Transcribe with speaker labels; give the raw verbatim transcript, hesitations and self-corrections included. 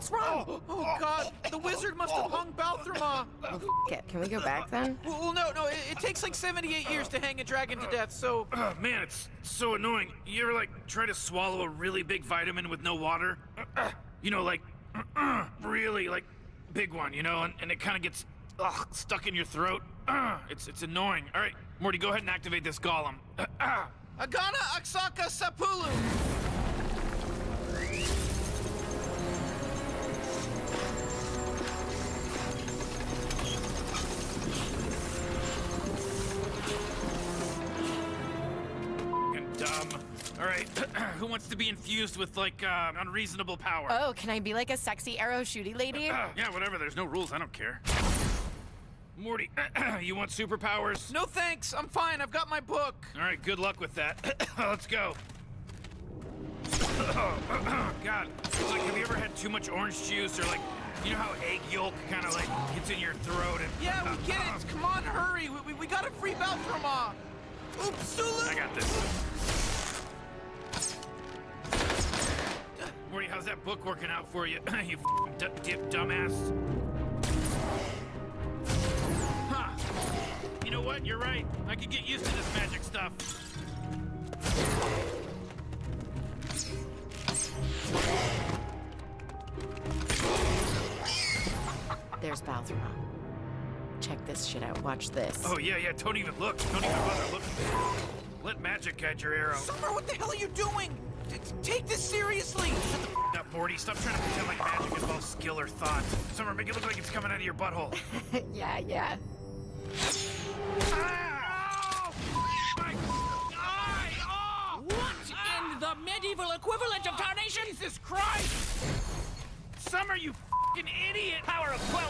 Speaker 1: heck's wrong?
Speaker 2: Oh, oh God, the wizard must have hung Balthrama.
Speaker 1: Well, f it. Can we go back then?
Speaker 2: Well, well no, no, it, it takes like seventy-eight years to hang a dragon to death, so...
Speaker 3: Oh, man, it's so annoying. You ever, like, try to swallow a really big vitamin with no water? You know, like, really, like, big one, you know, and, and it kind of gets ugh, stuck in your throat. It's, it's annoying. All right, Morty, go ahead and activate this golem.
Speaker 2: Agana Aksaka Sapulu!
Speaker 3: Dumb. All right, who wants to be infused with, like, uh, unreasonable power?
Speaker 1: Oh, can I be like a sexy arrow shooty lady?
Speaker 3: Uh, yeah, whatever. There's no rules. I don't care. Morty, you want superpowers?
Speaker 2: No thanks, I'm fine, I've got my book.
Speaker 3: All right, good luck with that. Let's go. Oh, God. Like, have you ever had too much orange juice or, like, you know how egg yolk kind of, like, gets in your throat and...
Speaker 2: Yeah, we get it. Come on, hurry. We, we, we gotta free Balthrama. Oops, Sulu.
Speaker 3: I got this. Morty, how's that book working out for you? You f***ing dumbass. Huh. You know what? You're right. I could get used to this magic stuff.
Speaker 1: There's Balthrama. Check this shit out. Watch this.
Speaker 3: Oh, yeah, yeah. Don't even look. Don't even bother looking. Let magic guide your arrow.
Speaker 2: Summer, what the hell are you doing? T take this seriously.
Speaker 3: Shut the f up, Morty. Stop trying to pretend like magic involves skill or thought. Summer, make it look like it's coming out of your butthole.
Speaker 1: Yeah, yeah.
Speaker 3: Ah! Oh! My eye! Oh!
Speaker 4: What in the medieval equivalent of tarnation?
Speaker 3: Jesus Christ! Summer, you f***ing idiot!
Speaker 4: Power of twelve!